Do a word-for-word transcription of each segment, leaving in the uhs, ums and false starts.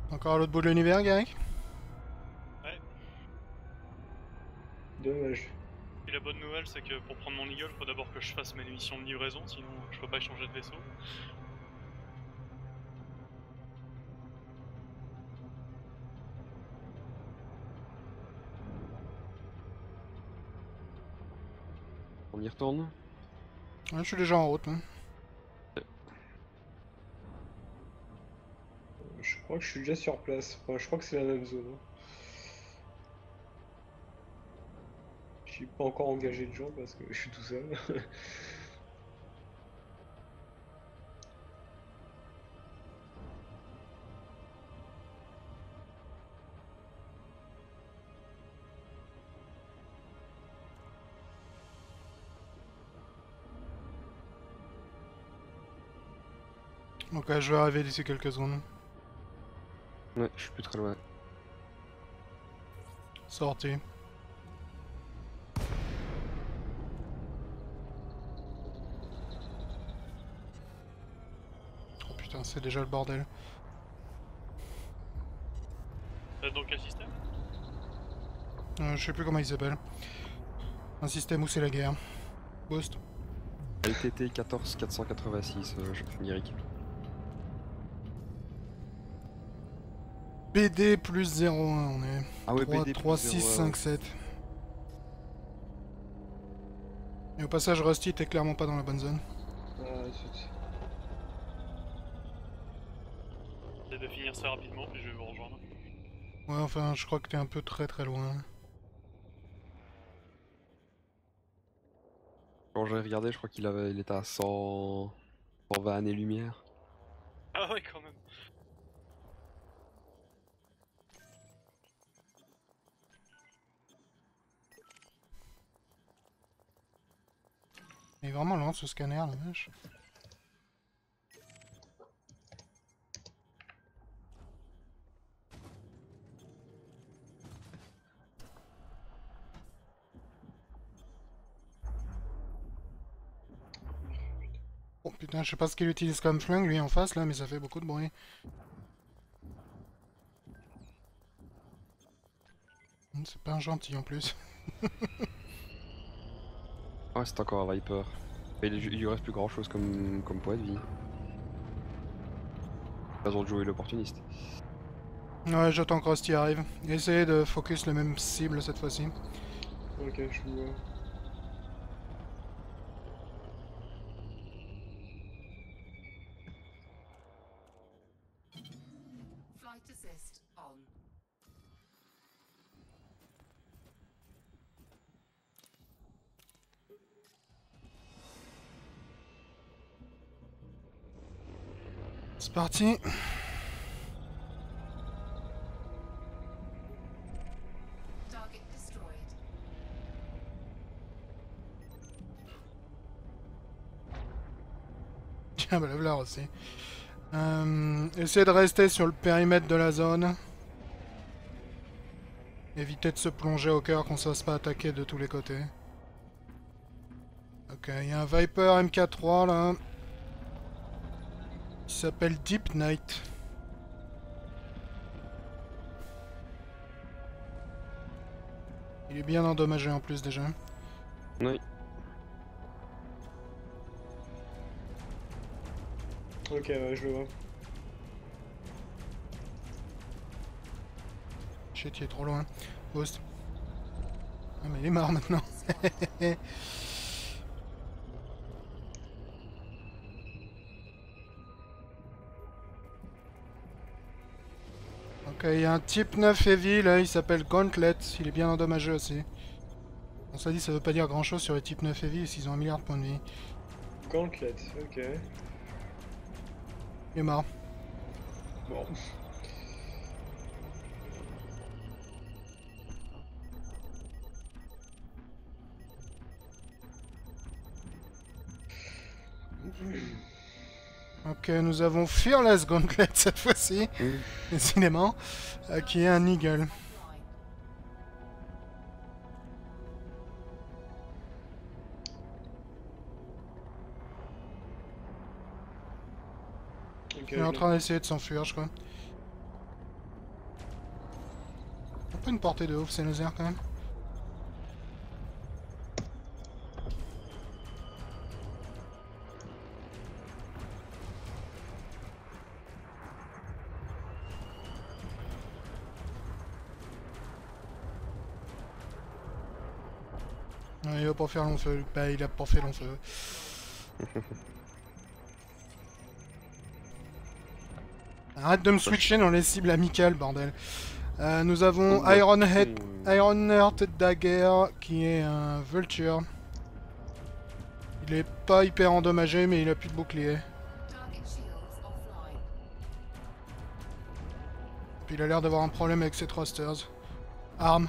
Encore à l'autre bout de l'univers, Garrick? Ouais. Dommage. Et la bonne nouvelle, c'est que pour prendre mon Eagle, faut d'abord que je fasse mes missions de livraison, sinon je peux pas changer de vaisseau. On y retourne? Ouais, je suis déjà en route. Hein. Je crois que je suis déjà sur place. Enfin, je crois que c'est la même zone. Hein. Je suis pas encore engagé de gens parce que je suis tout seul. Ok, je vais arriver d'ici quelques secondes. Ouais, je suis plus très loin. Sorti. Oh putain, c'est déjà le bordel. Euh, dans quel système? Euh, je sais plus comment il s'appelle. Un système où c'est la guerre. Boost. L T T quatorze quatre cent quatre-vingt-six, euh, je Guéric. B D plus zéro un, on est. Ah ouais, trois, B D trois, plus six, zéro un, cinq, sept. Et au passage, Rusty, t'es clairement pas dans la bonne zone. Ah, zut. J'essaie de finir ça rapidement, puis je vais vous rejoindre. Ouais, enfin, je crois que t'es un peu très très loin. Quand j'ai regardé, je crois qu'il avait, il était à cent... cent vingt années-lumière. Ah ouais, quand même. Il est vraiment lent ce scanner, la vache. Oh putain, je sais pas ce qu'il utilise comme flingue lui en face là, mais ça fait beaucoup de bruit. C'est pas un gentil en plus. Ouais, c'est encore un Viper. Mais il, il lui reste plus grand chose comme, comme point de vie. Raison de jouer l'opportuniste. Ouais, j'attends que Rusty arrive. Essayez de focus la même cible cette fois-ci. Ok, je vous vois. Flight assist on. C'est parti. Target destroyed. Tiens, bah le voilà aussi. Euh, essayez de rester sur le périmètre de la zone. Évitez de se plonger au cœur qu'on ne se fasse pas attaquer de tous les côtés. Ok, il y a un Viper M K trois là. Qui s'appelle Deep Night. Il est bien endommagé en plus déjà. Oui. Ok, ouais, je le vois. Shit, il est trop loin. Boost. Ah mais il est mort maintenant. Ok, il y a un type neuf heavy là, il s'appelle Gauntlet. Il est bien endommagé aussi. On s'est dit ça veut pas dire grand chose sur les types neuf heavy s'ils ont un milliard de points de vie. Gauntlet, ok. Il est mort. Bon. Ok, nous avons Fearless Gauntlet cette fois-ci, Mmh. décidément, euh, qui est un Eagle. Ok, Il est en je train d'essayer de s'enfuir, je crois. On peut une portée de ouf ces lasers quand même. Ouais, il va pas faire long feu. Bah, il a pas fait long feu. Arrête de me switcher dans les cibles amicales, bordel. Euh, nous avons Oh, Iron Head, hmm. Iron Heart Dagger, qui est un Vulture. Il est pas hyper endommagé, mais il a plus de bouclier. Target shields offline. Puis il a l'air d'avoir un problème avec ses thrusters. Arme.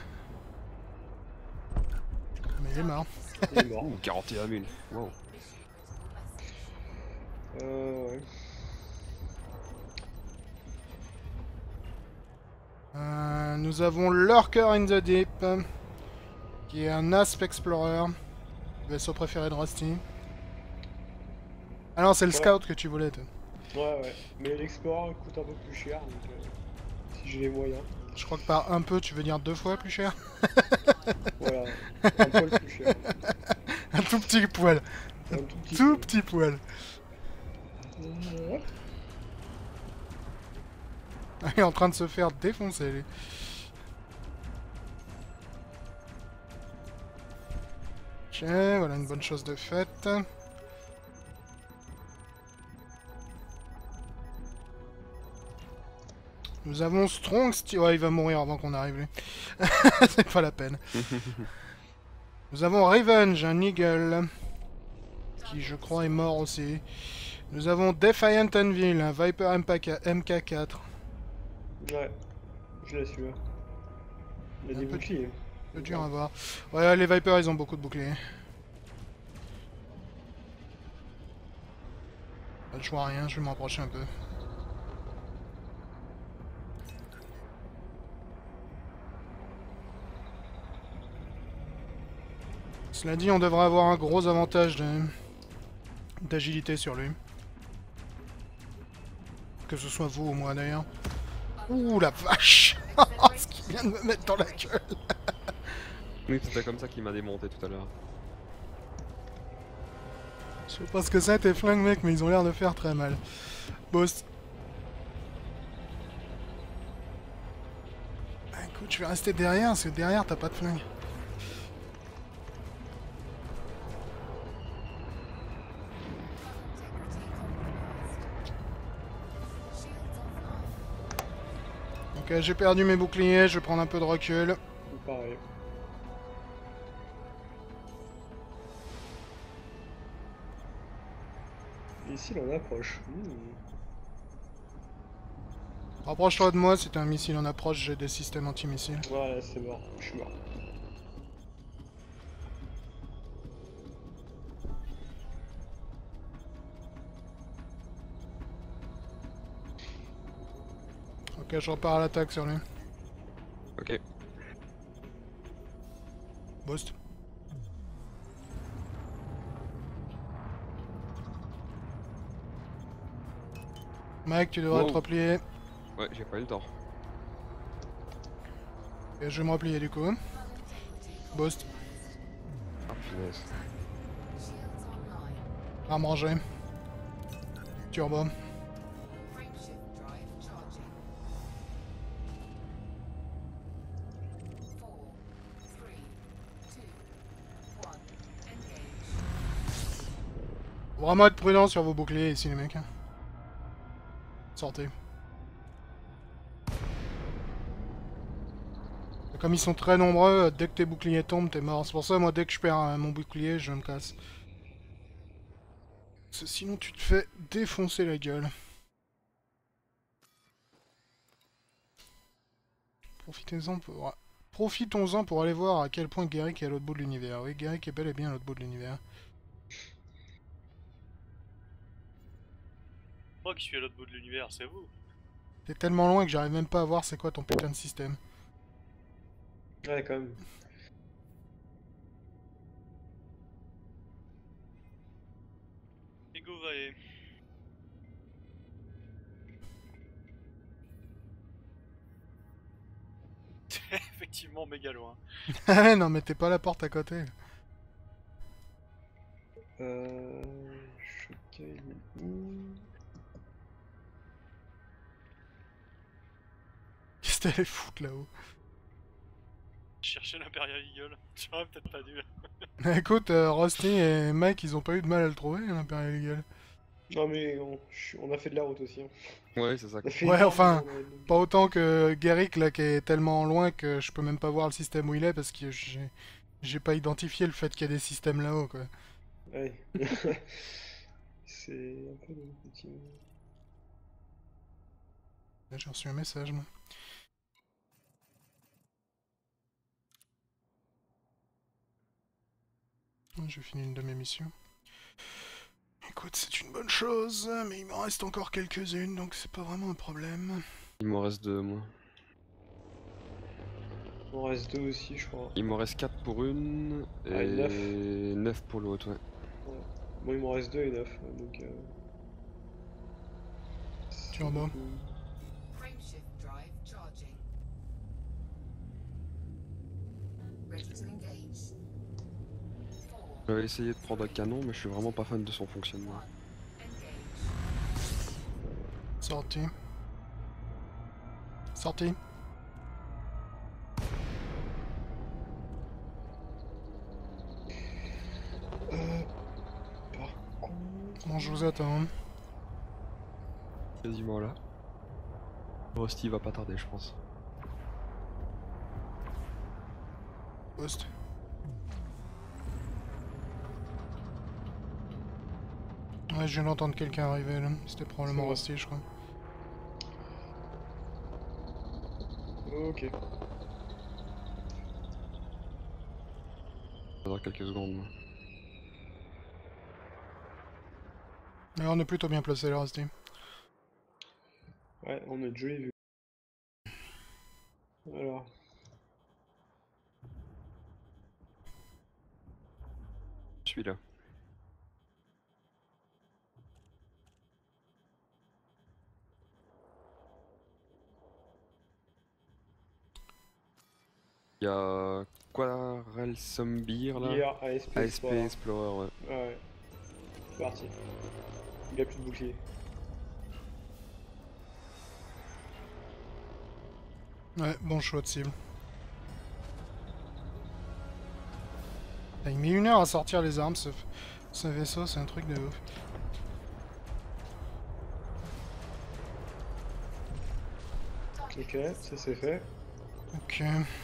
Mais il est mort. Il est mort. Ouh, quarante et un mille. Wow. Euh, ouais. Euh, nous avons Lurker in the Deep, qui est un Asp Explorer. Le vaisseau préféré de Rusty. Ah non, c'est le Ouais. Scout que tu voulais, toi. Ouais, ouais. Mais l'Explorer coûte un peu plus cher, donc euh, si j'ai les moyens. Je crois que par un peu, tu veux dire deux fois plus cher. Voilà, un poil plus cher. Un tout petit poil. Un tout petit Tout peu. petit poil. Ouais. Il est en train de se faire défoncer, lui. Ok, voilà une bonne chose de faite. Nous avons Strong Steel. Ouais, il va mourir avant qu'on arrive, lui. C'est pas la peine. Nous avons Revenge, un Eagle. Qui, je crois, est mort aussi. Nous avons Defiant Anvil, un Viper M K quatre. Ouais, je l'ai celui-là. Il a Un des peu- boucliers. C'est dur à voir. Ouais, les Vipers, ils ont beaucoup de boucliers. Je vois rien, je vais m'approcher un peu. Cela dit, on devrait avoir un gros avantage de- d'agilité sur lui. Que ce soit vous ou moi d'ailleurs. Ouh la vache. Ce qu'il vient de me mettre dans la gueule. Oui, c'était comme ça qu'il m'a démonté tout à l'heure. Je sais pas ce que c'est tes flingues mec, mais ils ont l'air de faire très mal. Boss. Bah, écoute, je vais rester derrière, parce que derrière t'as pas de flingue. Ok, j'ai perdu mes boucliers, je vais prendre un peu de recul. Pareil. Et ici, on approche. Mmh. Rapproche-toi de moi, si t'as un missile en approche, j'ai des systèmes anti-missiles. Voilà, c'est mort. Je suis mort. Ok, je repars à l'attaque sur lui. Ok. Boost. Mike, tu devrais Wow. te replier. Ouais, j'ai pas eu le temps. Et je vais me replier du coup. Boost. Ah, punaise. Shields online. À manger. Turbo. Frameshift drive charging. Four, three, two, one. Engage. Faut vraiment être prudent sur vos boucliers ici les mecs. hein. Sortez. Comme ils sont très nombreux, dès que tes boucliers tombent, t'es mort. C'est pour ça, moi, dès que je perds euh, mon bouclier, je me casse. Parce que sinon, tu te fais défoncer la gueule. Profitez-en pour... Profitons-en pour aller voir à quel point Garrick est à l'autre bout de l'univers. Oui, Garrick est bel et bien à l'autre bout de l'univers. Moi qui suis à l'autre bout de l'univers, c'est vous. T'es tellement loin que j'arrive même pas à voir c'est quoi ton putain de système. Ouais, quand même. Ego Vae. effectivement méga loin. Ah ouais, non, mais t'es pas à la porte à côté. Euh... Shoka, il est où? Qu'est-ce que t'allais foutre là-haut? Chercher l'Imperial Eagle. Tu aurais peut-être pas dû. Écoute, euh, Rusty et Mike, ils ont pas eu de mal à le trouver, l'Imperial Eagle. Non mais on, je- on a fait de la route aussi. Hein. Ouais, c'est ça. On a fait Ouais, énormément enfin, de route, donc. Pas autant que Garrick, là, qui est tellement loin que je peux même pas voir le système où il est, parce que j'ai j'ai pas identifié le fait qu'il y a des systèmes là-haut, quoi. Ouais. C'est un peu le petit... Là, j'ai reçu un message, moi. J'ai fini une de mes missions. Écoute, c'est une bonne chose, mais il m'en reste encore quelques-unes, donc c'est pas vraiment un problème. Il m'en reste deux, moi. Il en reste deux aussi, je crois. Il m'en reste quatre pour une Ah, et et neuf. neuf pour l'autre, ouais. Ouais. Moi, il m'en reste deux et neuf, donc... Euh... Turbo. Frameshift drive charging. Ready to engage. Four, J'avais essayé de prendre un canon, mais je suis vraiment pas fan de son fonctionnement. one, engage. Sorti. Sorti. Euh... Par contre... Bon, je vous attends. Quasiment là. Rusty va pas tarder, je pense. Poste. Ouais, je viens d'entendre quelqu'un arriver, là. C'était probablement C'est Rusty, je crois. Ok. Dans quelques secondes. moi. Alors, on est plutôt bien placé, là, Rusty. Ouais, on a joli vu. Alors... Je suis là. Il y a Quarrel Sombir là. Hier, A S P A S P Explorer. Explorer, ouais. Ah ouais. C'est parti. Il a plus de bouclier. Ouais, bon choix de cible. Il met une heure à sortir les armes, ce, ce vaisseau, c'est un truc de ouf. Ok, ça c'est fait. Ok.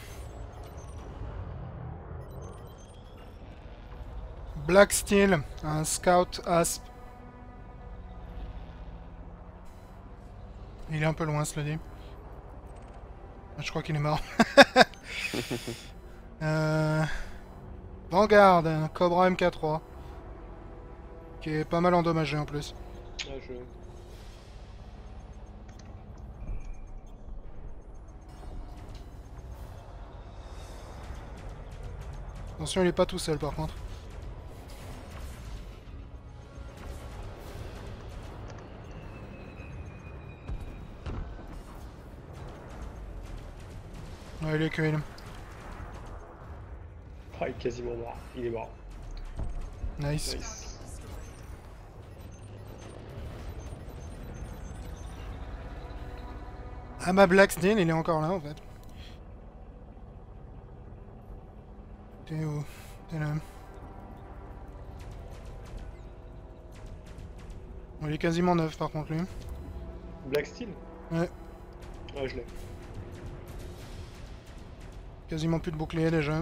Black Steel, un scout asp. Il est un peu loin, cela dit. Je crois qu'il est mort. euh... Vanguard, un Cobra M K trois. Qui est pas mal endommagé en plus. Ah, je... Attention, il est pas tout seul par contre. Ouais, il est kill. Ah, il est quasiment mort. Il est mort. Nice. Nice. Ah bah Black Steel, il est encore là en fait. T'es où? T'es là. Bon, il est quasiment neuf par contre lui. Black Steel? Ouais. Ouais, je l'ai. Quasiment plus de bouclier déjà.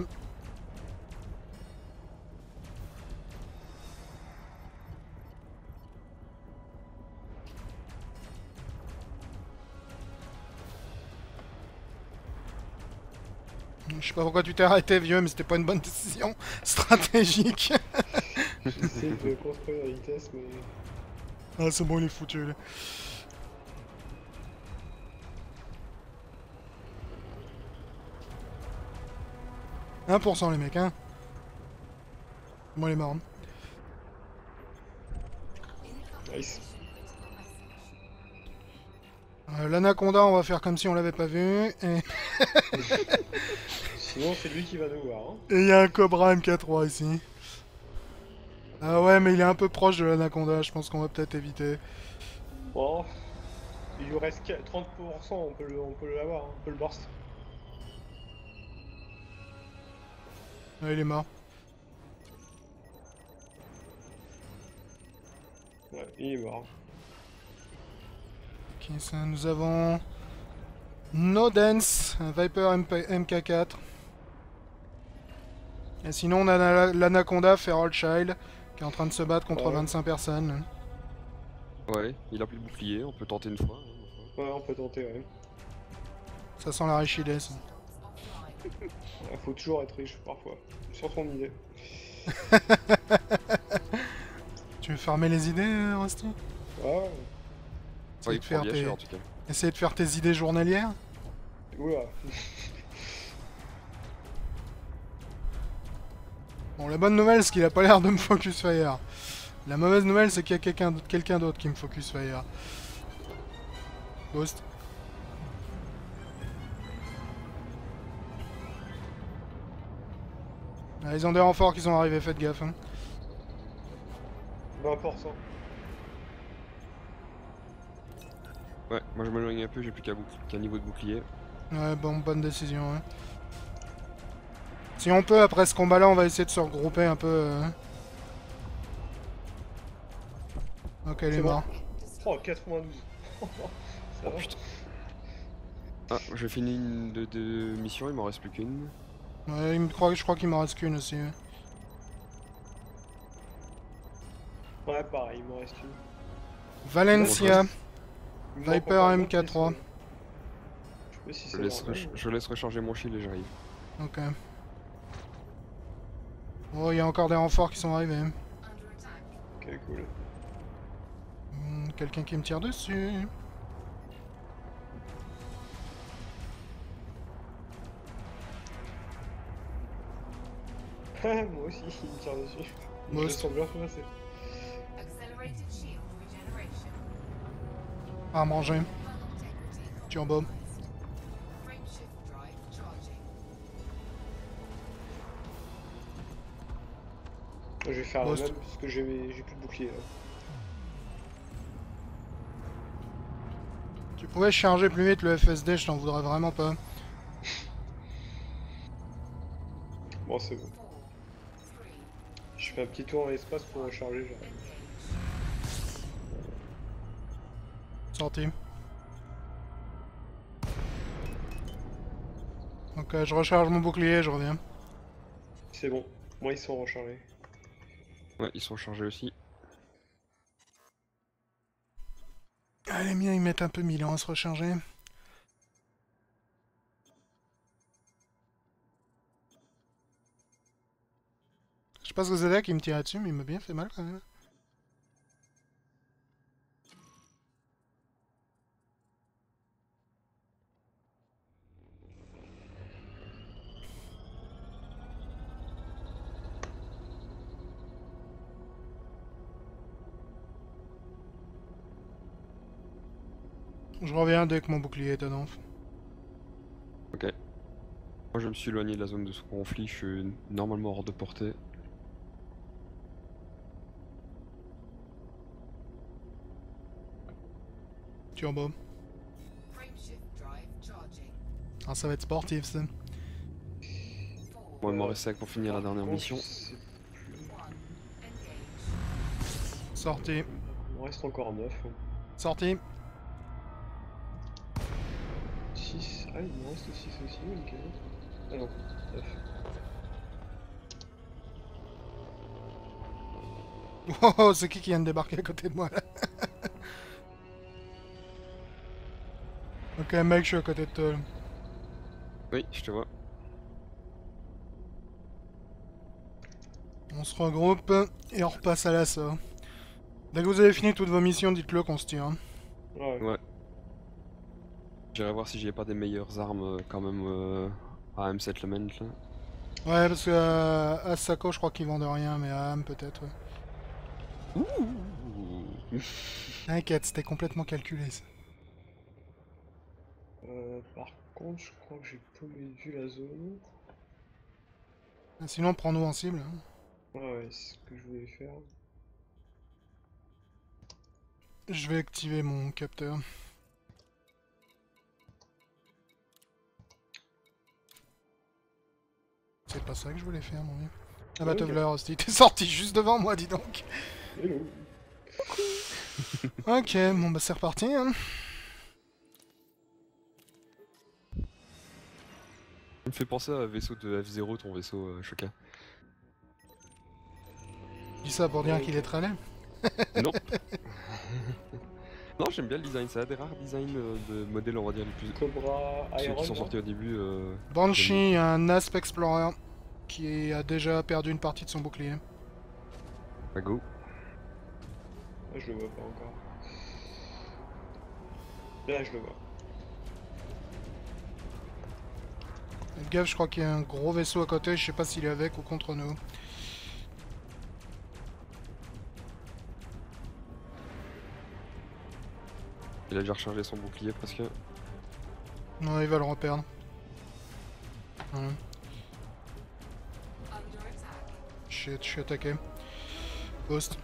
Je sais pas pourquoi tu t'es arrêté vieux, mais c'était pas une bonne décision stratégique. J'essaie de construire la vitesse, mais... Ah c'est bon, il est foutu là. un pour cent les mecs, hein. Bon, il est mort. Nice. Euh, L'Anaconda, on va faire comme si on l'avait pas vu. Et Sinon, c'est lui qui va nous voir. Hein. il y a un Cobra M K trois ici. Ah ouais, mais il est un peu proche de l'Anaconda, je pense qu'on va peut-être éviter. Bon, il lui reste trente pour cent, on peut le, on peut l'avoir, hein, on peut le burst. Ouais, il est mort. Ouais, il est mort. Ok, ça, nous avons... No Dance, un Viper M P M K quatre. Et sinon, on a la- l'Anaconda Feral Child, qui est en train de se battre contre Ouais. vingt-cinq personnes. Ouais, il a plus de bouclier, on peut tenter une fois. hein, ma foi. Ouais, on peut tenter, ouais. Ça sent la richidée, ça. Ouais, faut toujours être riche, parfois. Sur son idée. Tu veux farmer les idées, euh, Rusty? Ouais, Ouais, Essayer il de prend faire bien tes... cher en tout cas. Essayer de faire tes idées journalières? oula. Bon, la bonne nouvelle, c'est qu'il a pas l'air de me focus fire. La mauvaise nouvelle, c'est qu'il y a quelqu'un d'autre quelqu'un d'autre qui me focus fire. Ghost. Ah, ils ont des renforts qui sont arrivés, faites gaffe. Hein. vingt pour cent. Ouais, moi je m'éloigne un peu, j'ai plus qu'un qu'un niveau de bouclier. Ouais, bon, bonne décision. Hein. Si on peut, après ce combat-là, on va essayer de se regrouper un peu. euh. Ok, il est C'est bon. mort. Oh, quatre-vingt-douze. Ça Oh va. putain. Ah, j'ai fini une de, de mission, il m'en reste plus qu'une. Ouais, il me croit, je crois qu'il m'en reste qu'une aussi. Ouais. Ouais, pareil, il m'en reste une. Valencia, Il me manque Viper encore M K deux, trois. mais c'est- Je sais pas si Je c'est laisse, normal. recha- je laisse recharger mon shield et j'arrive. Ok. Oh, il y a encore des renforts qui sont arrivés. Under attack. Ok, cool. Hmm, Quelqu'un qui me tire dessus. Moi aussi, il me tire dessus. Moi Je aussi. sens bien passer. Accelerated shield regeneration. À manger. Integrity Turbo. compromised. Frameshift drive charging. Je vais faire Post. la même parce que j'ai j'ai plus de bouclier là. Tu pouvais charger plus vite le F S D, je t'en voudrais vraiment pas. Bon, c'est bon. Four. Three. Je fais un petit tour dans l'espace pour recharger. Genre. Engage. Sorti. Ok, je recharge mon bouclier, je reviens. C'est bon. Moi, ils sont rechargés. Ouais, ils sont chargés aussi. Ah, les miens, ils mettent un peu mille ans à se recharger. Je sais pas ce que c'était qui me tirait dessus, mais il m'a bien fait mal quand même. Je reviens dès que mon bouclier est dedans. Ok. Moi je me suis éloigné de la zone de ce conflit, je suis normalement hors de portée. Turbo. Frameshift drive charging. Ah, ça va être sportif ça. Four. Moi il m'en reste cinq pour finir la dernière Par mission. contre, c'est plus- One. Engage. Sorti. Il me reste encore neuf. Sorti. six. Ah, il me reste six aussi, nickel. Ah non, neuf. Oh, oh, c'est qui qui vient de débarquer à côté de moi là? Ok mec, je suis à côté de toi. là. Oui, je te vois. On se regroupe et on repasse à l'assaut. Dès que vous avez fini toutes vos missions, dites-le qu'on se tire. hein. Ouais. Ouais. J'irai voir si j'ai pas des meilleures armes euh, quand même euh, à M Settlement là. Ouais, parce que euh, à Sako, je crois qu'ils vendent rien, mais à Ham peut-être. Ouais. Ouh. T'inquiète, c'était complètement calculé ça. Euh, par contre, je crois que j'ai paumé de vue la zone. Sinon, prends-nous en cible. hein. Ouais, ouais, c'est ce que je voulais faire. Je vais activer mon capteur. C'est pas ça que je voulais faire, mon vieux. Ah bah, Ok. Tovler, hostie, t'es sorti juste devant moi, dis donc. Hello. Ok, bon bah c'est reparti. Hein. Il me fait penser à un vaisseau de F zéro, ton vaisseau, euh, Shoka. Je dis ça pour dire qu'il est très laid. Non. Non, j'aime bien le design, c'est un des rares designs euh, de modèles, on va dire, les plus... Cobra Ceux Iron. qui sont là. sortis au début. Euh... Banshee, un Asp Explorer qui a déjà perdu une partie de son bouclier. Bah go. Ah, je le vois pas encore. Là, je le vois. Faites gaffe, je crois qu'il y a un gros vaisseau à côté, je sais pas s'il est avec ou contre nous. Il a déjà rechargé son bouclier presque. Non, il va le reperdre. Voilà. Under attack. Shit, je suis attaqué. Post.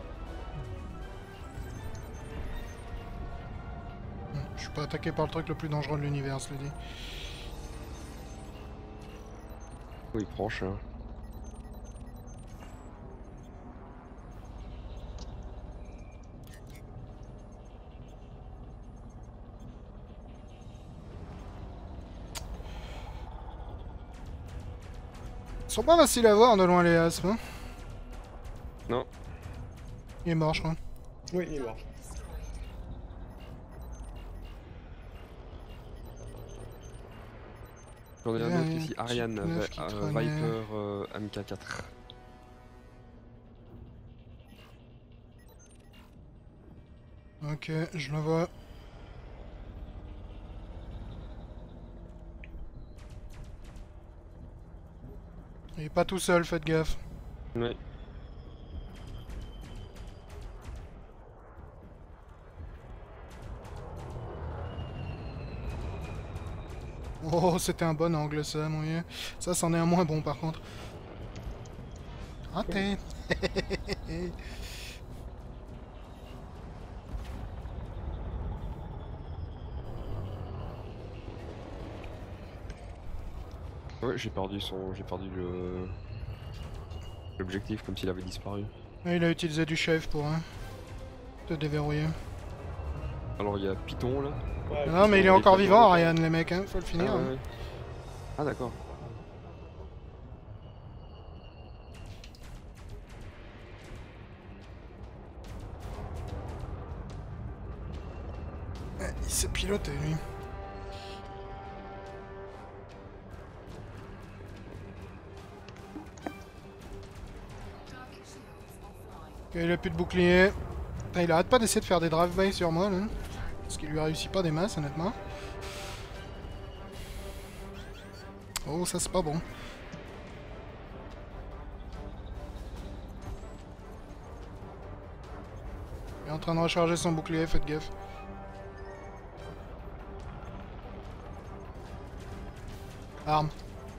Hmm, Je suis pas attaqué par le truc le plus dangereux de l'univers, cela dit. Oh, il prend cher. Ils sont pas faciles à voir de loin les Asp. Hein. Non. Il est mort, je crois. Oui, il est mort. Target destroyed. J'en ai un Il y a autre un ici, petit Ariane, neuf Vi- qui euh, traînait. Viper euh, M K quatre. Ok, je le vois. Il est pas tout seul, faites gaffe. Ouais. Oh, c'était un bon angle ça, mon vieux. Ça, c'en est un moins bon par contre. Raté. Ouais, j'ai perdu son. J'ai perdu le. L'objectif comme s'il avait disparu. Ah, il a utilisé du chef pour hein, te déverrouiller. Alors il y a Python là. Ouais, Non, mais il est il est encore pas vivant, mort. Ariane, les mecs, hein, faut le Ah, finir. ouais, hein. ouais. Ah d'accord. Ouais, il s'est piloté, lui. Target shields offline. Ok, il a plus de bouclier. Putain, il arrête pas d'essayer de faire des drive-by sur moi, là. Parce qu'il lui réussit pas des masses, honnêtement. Oh, ça c'est pas bon. Il est en train de recharger son bouclier, faites gaffe. Arme.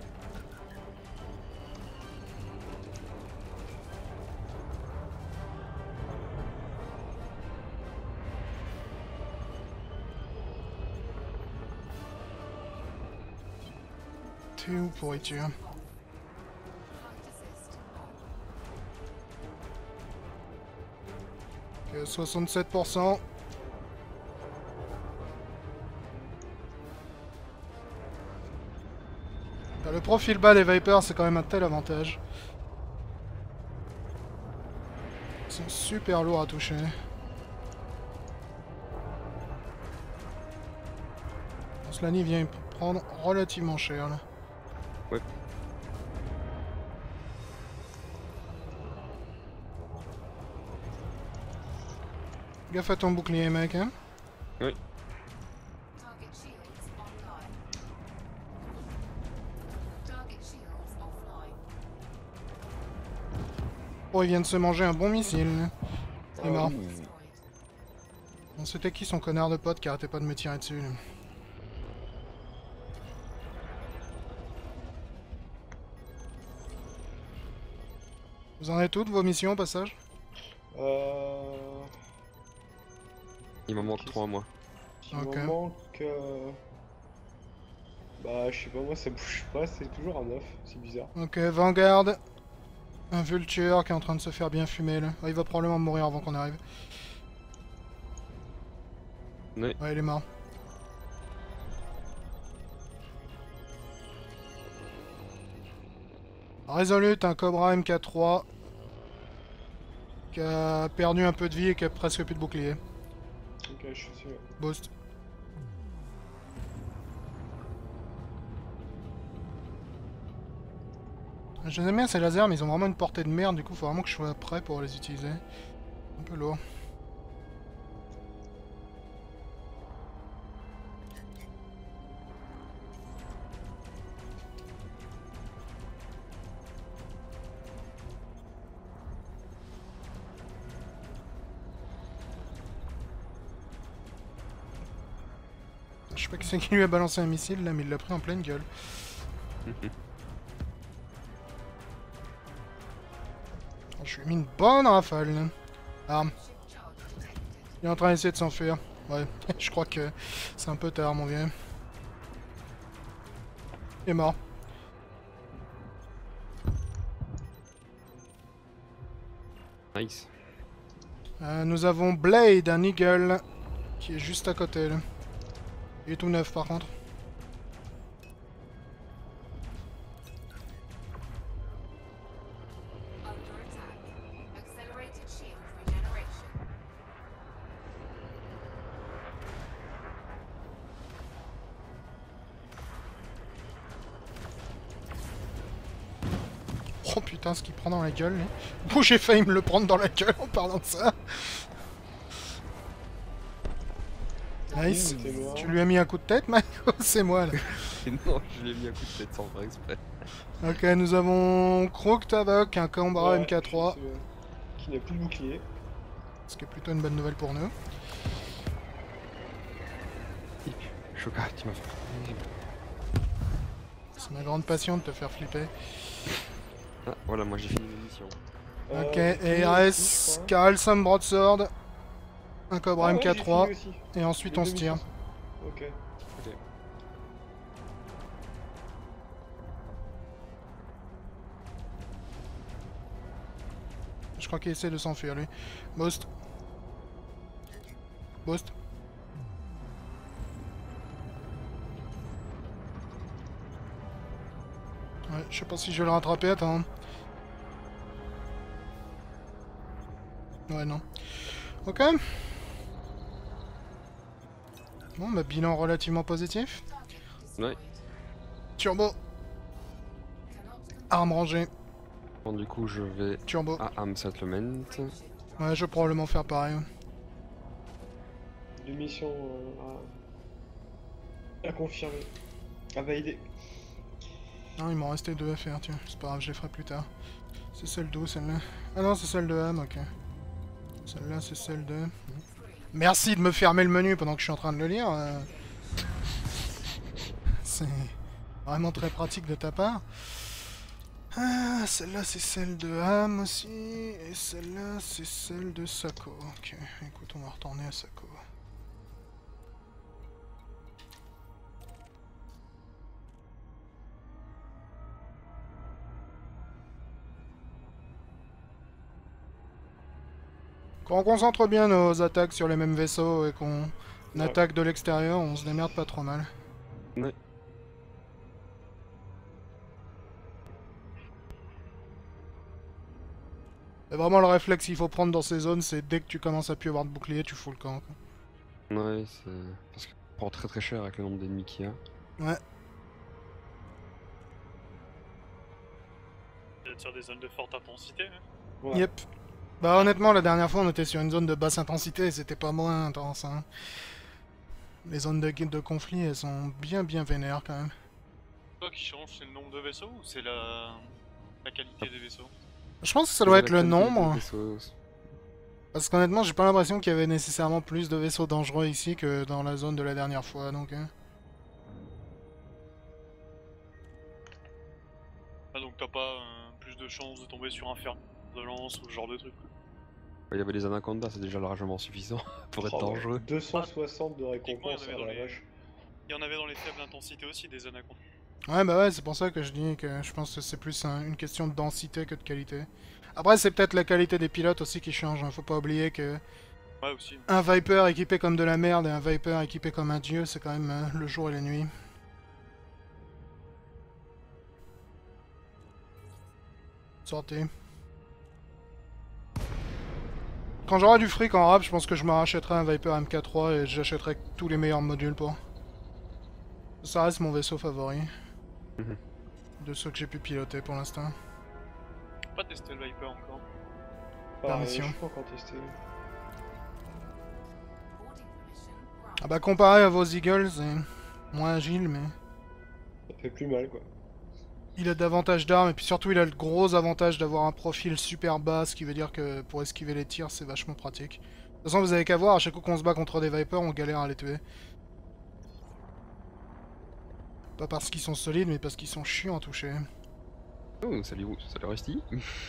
T'es où, pourriture? Flight assist on. Ok, soixante-sept pour cent. Le profil bas des Vipers, c'est quand même un tel avantage. Ils sont super lourds à toucher. Slany vient y prendre relativement cher là. Ouais. Gaffe à ton bouclier, mec, hein. Target shields online. Target shields offline. Oh, il vient de se manger un bon missile. là. Il est mort. Destroyed. Bon, c'était qui son connard de pote qui arrêtait pas de me tirer dessus là. Vous en êtes toutes vos missions au passage? Euh... Il m'en manque Qu'est-ce- trois moi. Il Ok. me manque... euh, Bah je sais pas, moi ça bouge pas, c'est toujours un neuf, c'est bizarre. Ok, Vanguard. Un Vulture qui est en train de se faire bien fumer là. Ah, il va probablement mourir avant qu'on arrive. Ouais. Ouais, il est mort. Resolute, un Cobra M K trois. Qui a perdu un peu de vie et qui a presque plus de bouclier. Ok, je suis sûr. Boost. J'aime bien ces lasers, mais ils ont vraiment une portée de merde, du coup faut vraiment que je sois prêt pour les utiliser. Un peu lourd. Je sais pas qui c'est qui lui a balancé un missile là, mais il l'a pris en pleine gueule. Je lui ai mis une bonne rafale là. Ah, Ship charge detected. il est en train d'essayer de s'enfuir. Ouais, je crois que c'est un peu tard mon vieux. Il est mort. Nice. Euh, nous avons Blade, un Eagle, qui est juste à côté là. Il est tout neuf par contre. Under attack. Accelerated shield regeneration. Oh putain, ce qu'il prend dans la gueule. Lui. Bon, j'ai failli me le prendre dans la gueule en parlant de ça. Nice. Mmh, t'es mort. Tu lui as mis un coup de tête, Mike? C'est moi là. Et non, je lui ai mis un coup de tête sans faire exprès. Ok, nous avons Crook Tavok, un Cobra Ouais, M K trois. je suis sûr. Qui n'a plus de bouclier. Ce qui est plutôt une bonne nouvelle pour nous. Choca, tu m'as fait. C'est ma grande passion de te faire flipper. Ah, voilà, moi j'ai fini l'émission. Euh, Ok, j'ai et fini il aussi, reste je crois. Carlson Broadsword, un Cobra Ah ouais, M K j'ai trois, fini aussi. et ensuite Les on deux se tire. missions. Ok. Ok. Je crois qu'il essaie de s'enfuir lui. Boost. Boost. Ouais, je sais pas si je vais le rattraper, attends. Ouais, non. Ok. Bon, bah bilan relativement positif. Target Ouais. destroyed. Turbo. Cannot Arme rangée. Bon, du coup, je vais Turbo. à Arm Settlement. shift drop. Ouais, je vais probablement faire pareil. Deux missions euh, à... à confirmer. À valider. Non, il m'en restait deux à faire, tiens. C'est pas grave, je les ferai plus tard. C'est celle d'où, celle-là? Ah non, c'est celle de Ham, ok. Celle-là, c'est celle de... Merci de me fermer le menu pendant que je suis en train de le lire. euh. C'est vraiment très pratique de ta part. Ah, celle-là, c'est celle de Ham aussi. Et celle-là, c'est celle de Sako. Ok, écoute, on va retourner à Sako. Quand on concentre bien nos attaques sur les mêmes vaisseaux et qu'on Ouais. attaque de l'extérieur, on se démerde pas trop mal. Ouais. Et vraiment le réflexe qu'il faut prendre dans ces zones, c'est dès que tu commences à plus avoir de bouclier, tu fous le camp. quoi. Ouais, c'est. Parce que ça prend très très cher avec le nombre d'ennemis qu'il y a. Ouais. Peut-être sur des zones de forte intensité. hein. Ouais. Yep. Bah honnêtement, la dernière fois, on était sur une zone de basse intensité et c'était pas moins intense. Hein. Les zones de, de conflit, elles sont bien bien vénères quand même. Quoi qui change, c'est le nombre de vaisseaux ou c'est la... la qualité des vaisseaux? Je pense que ça doit être le La qualité des nombre. vaisseaux. Parce qu'honnêtement, j'ai pas l'impression qu'il y avait nécessairement plus de vaisseaux dangereux ici que dans la zone de la dernière fois. Donc, hein. Ah donc t'as pas euh, plus de chances de tomber sur un fer de lance ou ce genre de truc. Il y avait les anacondas, c'est déjà largement suffisant pour être Oh, dangereux. deux cent soixante de récompense, Techniquement, il y en oh avait la dans les- vache. Il y en avait dans les faibles intensités aussi, des anacondes. Ouais, bah ouais, c'est pour ça que je dis que je pense que c'est plus un- une question de densité que de qualité. Après, c'est peut-être la qualité des pilotes aussi qui change. Hein. Faut pas oublier que Ouais, aussi. un Viper équipé comme de la merde et un Viper équipé comme un dieu, c'est quand même euh, le jour et la nuit. Sortez. Quand j'aurai du fric en rap, je pense que je me rachèterai un Viper M K trois et j'achèterai tous les meilleurs modules pour. Ça reste mon vaisseau favori. Mhm. De ceux que j'ai pu piloter pour l'instant. Pas testé le Viper encore. Pareil, Permission. je peux encore tester. Boarding permission granted. Ah bah comparé à vos Eagles, c'est moins agile mais... Ça fait plus mal quoi. Il a davantage d'armes et puis surtout il a le gros avantage d'avoir un profil super bas, ce qui veut dire que pour esquiver les tirs c'est vachement pratique. De toute façon vous avez qu'à voir, à chaque coup qu'on se bat contre des Vipers on galère à les tuer. Pas parce qu'ils sont solides mais parce qu'ils sont chiants à toucher. Oh, salut, salut Rusty.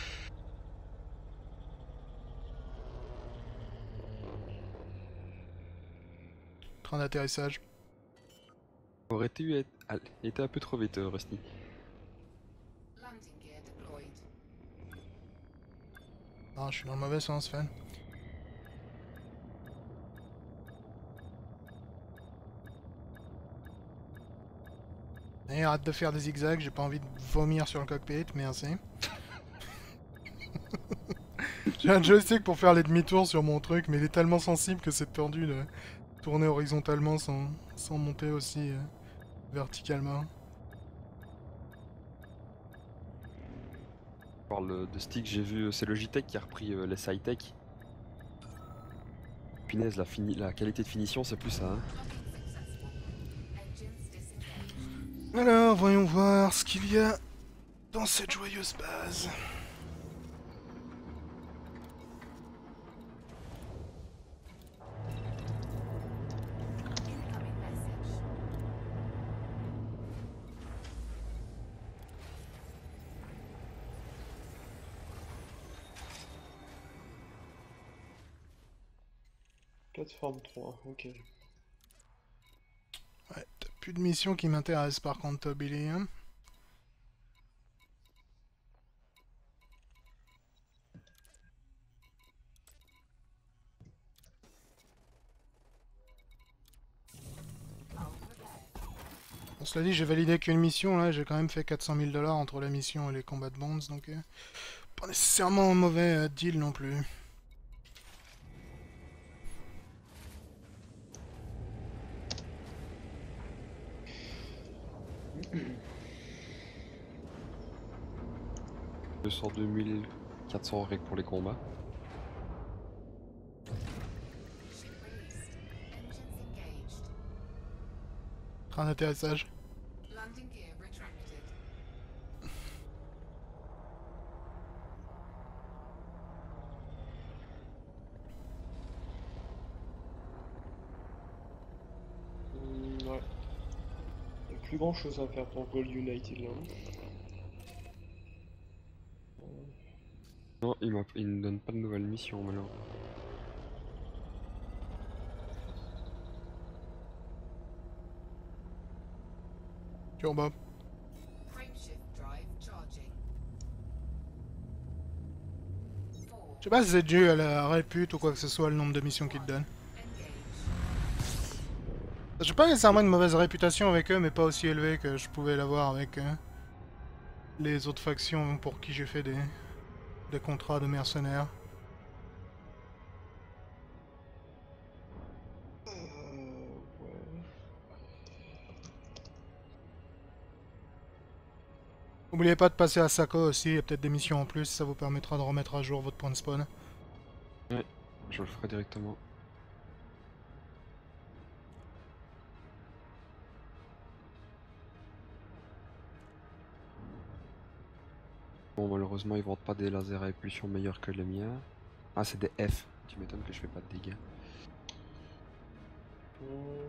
Train d'atterrissage. Aurait dû être... Allez, il était un peu trop vite, euh, Rusty. Landing gear deployed. Ah je suis dans le mauvais sens Fan. Et arrête de faire des zigzags, j'ai pas envie de vomir sur le cockpit, merci. J'ai un joystick pour faire les demi-tours sur mon truc, mais il est tellement sensible que c'est tordu de tourner horizontalement sans, sans monter aussi euh, verticalement. Je parle de stick, j'ai vu, c'est Logitech qui a repris euh, les Cytech. Punaise, la, fini... la qualité de finition, c'est plus ça. Hein. Docking successful. Engines disengaged. Alors, voyons voir ce qu'il y a dans cette joyeuse base. Incoming message. Plateforme trois, ok. Ouais, t'as plus de missions qui m'intéressent par contre, toi, Billy. Hein. Bon, cela dit, j'ai validé qu'une mission, là, j'ai quand même fait quatre cent mille dollars entre la mission et les combats de bonds, donc euh, pas nécessairement un mauvais euh, deal non plus. deux cent deux mille quatre cents règles pour les combats. Ship released. Engines engaged. Train d'atterrissage. Landing gear retracted. Hmm, ouais. Il n'y a plus grand chose à faire pour Gold United là. Non, il, m'a- il ne donne pas de nouvelles missions, malheureusement. Turbo. Frameshift drive charging. Four. Je sais pas si c'est dû à la répute ou quoi que ce soit, le nombre de missions qu'ils te donnent. Engage. J'ai pas nécessairement une mauvaise réputation avec eux, mais pas aussi élevée que je pouvais l'avoir avec euh, les autres factions pour qui j'ai fait des, des contrats de mercenaires. Euh, ouais. N'oubliez pas de passer à Sako aussi, il y a peut-être des missions en plus, ça vous permettra de remettre à jour votre point de spawn. Je le ferai directement. Bon, malheureusement, ils vendent pas des lasers à épulsion meilleurs que les miens. Ah, c'est des F. Tu m'étonnes que je fais pas de dégâts. Hmm.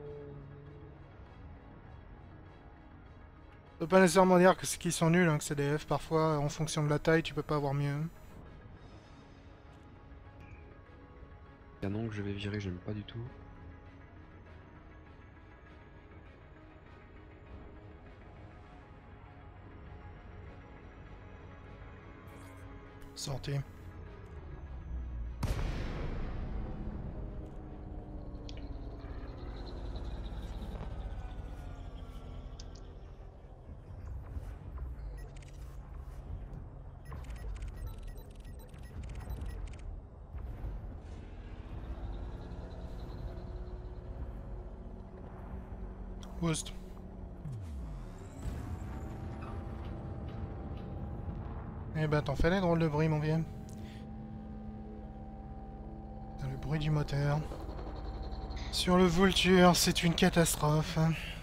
Ça veut pas nécessairement dire que c'est qu'ils sont nuls, hein, que c'est des F, parfois en fonction de la taille tu peux pas avoir mieux. Canon que je vais virer, j'aime pas du tout. Sortez. Boost. Eh ben t'en fais des drôles de bruit mon vieux. Le bruit du moteur. Sur le Vulture, c'est une catastrophe.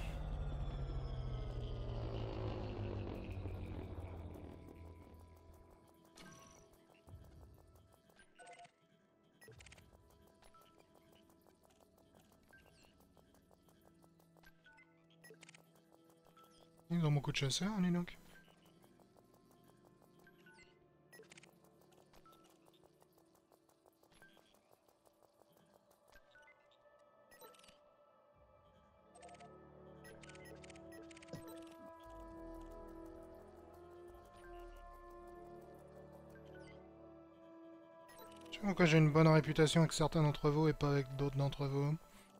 Ils ont beaucoup de chasseurs, dis donc. Je sais pas pourquoi j'ai une bonne réputation avec certains d'entre vous et pas avec d'autres d'entre vous.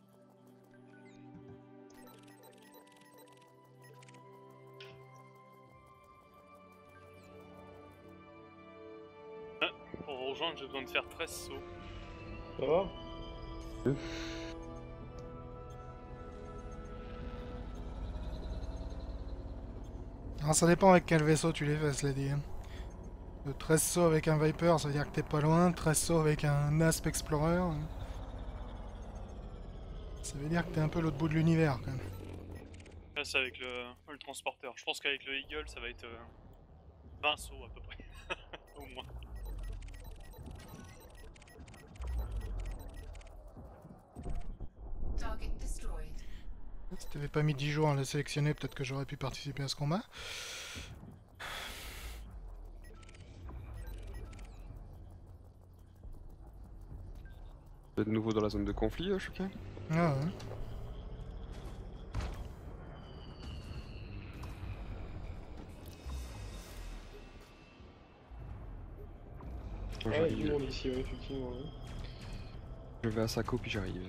Pour vous rejoindre, j'ai besoin de faire treize sauts. Ça va? Alors ça dépend avec quel vaisseau tu les fais, cela dit. De treize sauts avec un Viper, ça veut dire que t'es pas loin. treize sauts avec un Asp Explorer, ça veut dire que t'es un peu l'autre bout de l'univers quand même. Là, c'est avec le, le transporteur. Je pense qu'avec le Eagle, ça va être euh, vingt sauts à peu près. Au moins. Target destroyed. Si t'avais pas mis dix jours à la sélectionner, peut-être que j'aurais pu participer à ce combat. T'es de nouveau dans la zone de conflit, euh, Choquin? Ah ouais. Moi, Ouais, il y a du j'arrive. monde ici, ouais, effectivement. Ouais. Je vais à Sako puis j'arrive.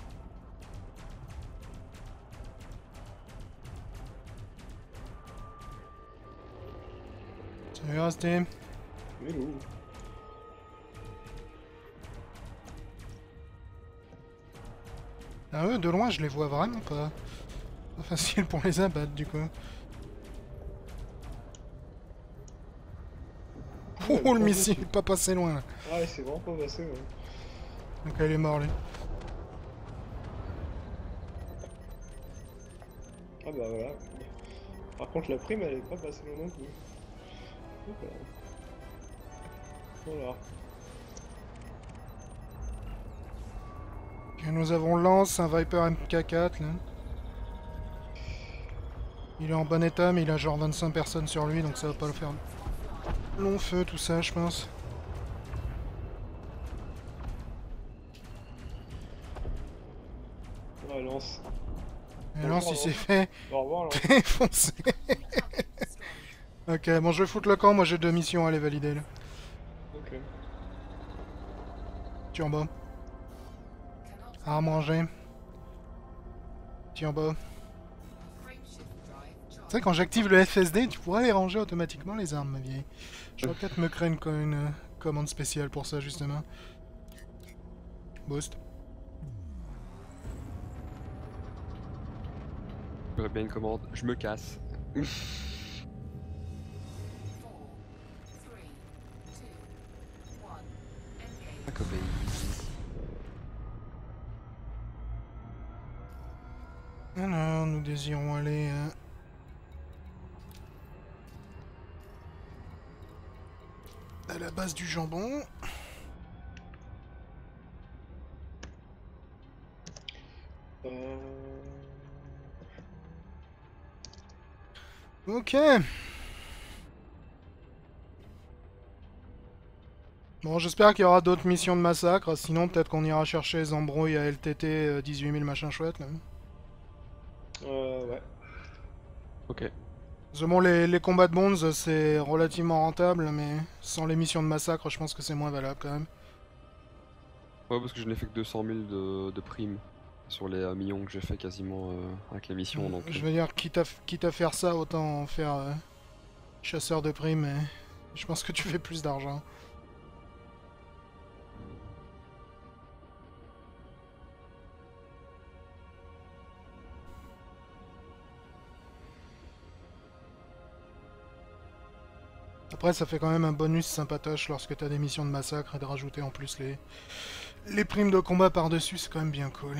Salut Rusty. Hello. Ah eux, de loin, je les vois vraiment pas. Pas facile pour les abattre, du coup. Oh, le missile est pas passé loin, là. Ah ouais, c'est vraiment pas passé, ouais. Donc il est mort, lui. Ah bah voilà. Par contre, la prime, elle est pas passée loin non plus. Voilà. Voilà. Et nous avons Lance, un Viper M K quatre, là. Il est en bon état, mais il a genre vingt-cinq personnes sur lui, donc ça va pas le faire long feu, tout ça, je pense. Ouais, lance. Et Lance, il s'est fait Au revoir, lance. défoncer. Target destroyed. Ok, bon, je vais foutre le camp, moi j'ai deux missions à aller valider, là. Ok. Tu en bas. Cannot À manger. Tu en bas. frameshift drive Tu sais, charging. quand j'active le F S D, tu pourrais les ranger automatiquement, les armes, ma vieille. Je vais peut-être me créer une, co- une, euh, commande spéciale pour ça, justement. Boost. J'aurais bien une commande, je me casse. Four, three, two, one. Engage. Ah, copain. Alors, nous désirons aller euh, à la base du jambon. Euh... Ok. Bon, j'espère qu'il y aura d'autres missions de massacre, sinon peut-être qu'on ira chercher les embrouilles à L T T euh, dix-huit mille machin chouette là. Euh, ouais. Ok. Parce que bon, les, les combats de bonds c'est relativement rentable, mais sans les missions de massacre, je pense que c'est moins valable quand même. Ouais, parce que je n'ai fait que deux cent mille de, de primes sur les euh, millions que j'ai fait quasiment euh, avec les missions. Donc, Je euh, veux dire, quitte à, f- quitte à faire ça, autant en faire euh, chasseur de primes, et je pense que tu fais plus d'argent. Après, ça fait quand même un bonus sympatoche lorsque t'as des missions de massacre et de rajouter en plus les, les primes de combat par-dessus, c'est quand même bien cool.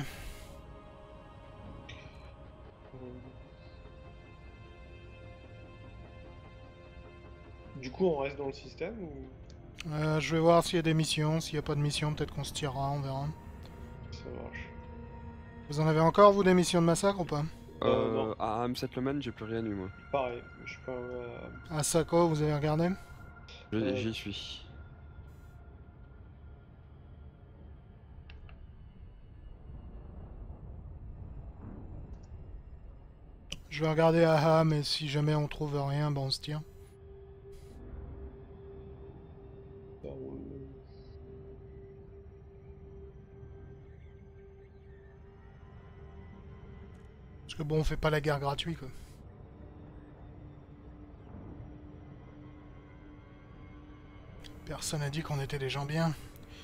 Du coup, on reste dans le système ou Euh, je vais voir s'il y a des missions. S'il n'y a pas de missions, peut-être qu'on se tirera, on verra. ça marche? Vous en avez encore, vous, des missions de massacre ou pas? Euh, euh, non, à Am Settlement, j'ai plus rien eu moi. pareil. Je suis pas. Euh, À Sako, vous avez regardé? J'y Euh, j'y suis. Je vais regarder à Ham, et si jamais on trouve rien, ben on se tire. ça roule. Parce que bon, on fait pas la guerre gratuite, quoi. Personne n'a dit qu'on était des gens bien.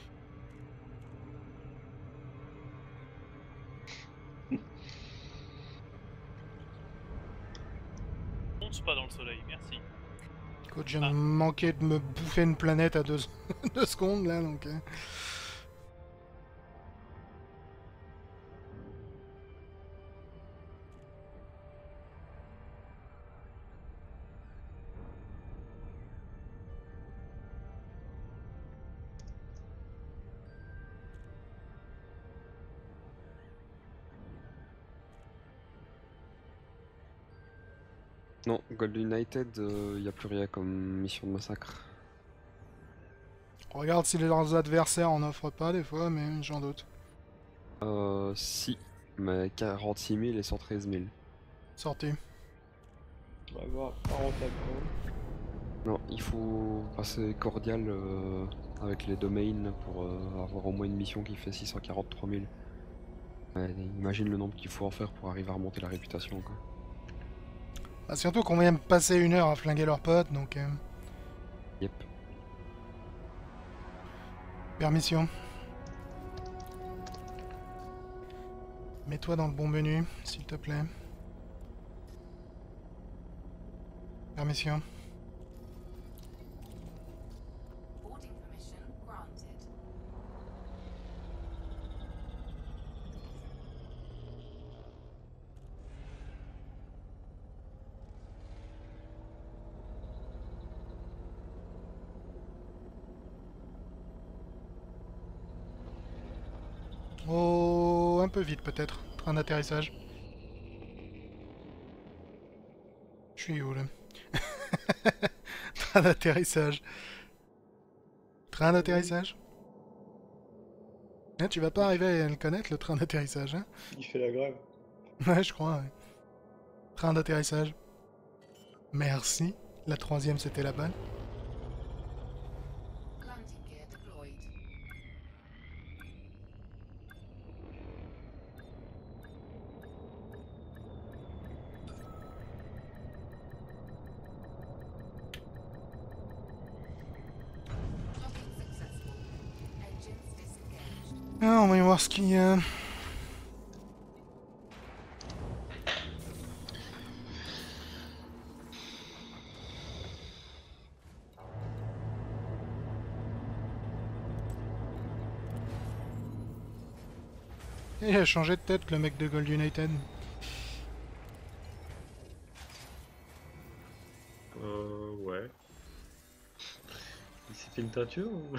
Fonce pas dans le soleil, merci. Écoute, je viens de manquer de me bouffer une planète à deux, deux secondes, là, donc... euh. Non, Gold United, il n'y a plus rien comme mission de massacre. Regarde si leurs adversaires en offrent pas, des fois, mais j'en doute. Euh, si, mais quarante-six mille et cent treize mille. Sortez. On va voir, pas rentable quand même. Non, il faut passer cordial euh, avec les domains pour euh, avoir au moins une mission qui fait six cent quarante-trois mille. Ouais, imagine le nombre qu'il faut en faire pour arriver à remonter la réputation, quoi. Bah, surtout qu'on vient de passer une heure à flinguer leurs potes, donc... euh, Yep. Permission. Mets-toi dans le bon menu, s'il te plaît. Permission. Boarding permission granted. Oh, un peu vite peut-être. Train d'atterrissage. Je suis où là? Train d'atterrissage. Train d'atterrissage? Hein, tu vas pas arriver à le connaître, le train d'atterrissage, hein? Il fait la grève. Ouais, je crois, ouais. Train d'atterrissage. Merci. La troisième, c'était la bonne. Landing gear deployed. Docking successful. Engines disengaged. Ah, on va y voir ce qu'il y a. Il a changé de tête, le mec de Gold United. Euh, ouais. Il s'est fait une teinture ou...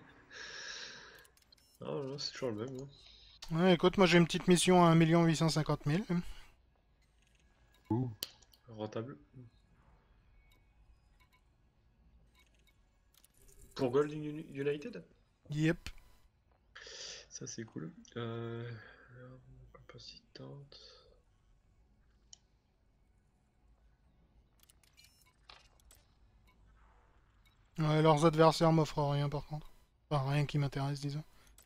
Ah non, c'est toujours le même. Hein. Ouais, écoute, moi j'ai une petite mission à un million huit cent cinquante mille. Ouh. Rentable. Pour Gold Uni- United? Yep. Ça c'est cool. Euh... Capacitante. Ouais, leurs adversaires m'offrent rien par contre. Enfin, rien qui m'intéresse, disons.